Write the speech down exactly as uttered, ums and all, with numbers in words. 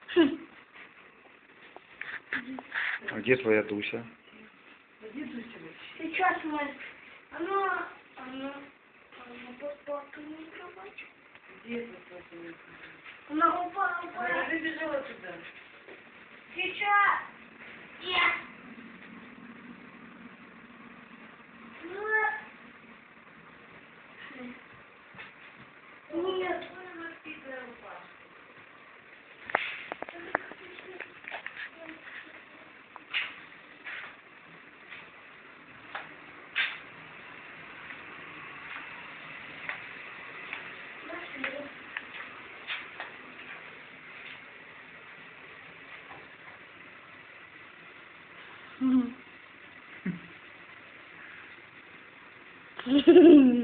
А где твоя Дуся? Сейчас мы... Она... Она... Она попала на кровать. Где ты попала? Она упала, упала. Она выбежала туда. Сейчас! Я! Нет. Mm-hmm.